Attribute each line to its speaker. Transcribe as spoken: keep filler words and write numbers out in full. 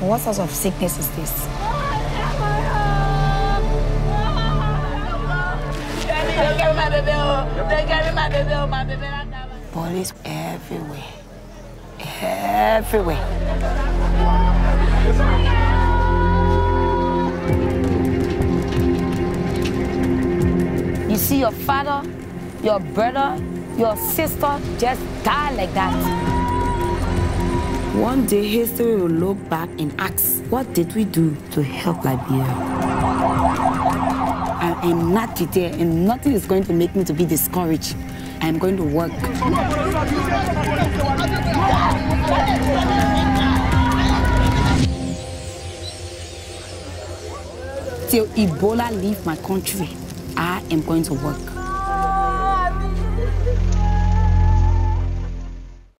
Speaker 1: What sort of sickness is this? Police everywhere. Everywhere. You see your father, your brother, your sister just die like that. One day history will look back and ask, what did we do to help Liberia? I am not there, and nothing is going to make me to be discouraged. I am going to work. Till Ebola leave my country, I am going to work.